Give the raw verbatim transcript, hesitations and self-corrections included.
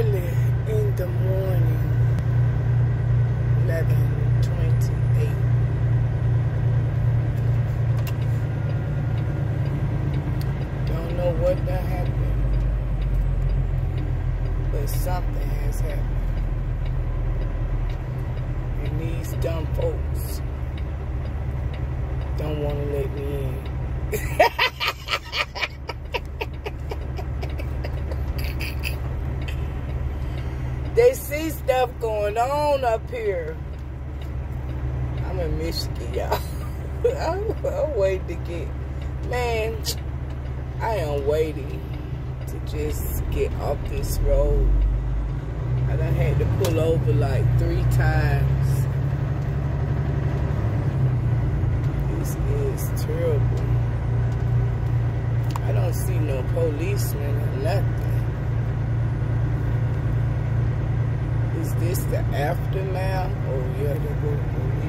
early in the morning, eleven twenty-eight. Don't know what that happened, but something has happened. And these dumb folks don't want to let me in. They see stuff going on up here. I'm in Michigan, y'all. I'm, I'm waiting to get, man, I am waiting to just get off this road. I done had to pull over like three times. This is terrible. I don't see no policemen or nothing. Is this the aftermath? Oh yeah, they go to police.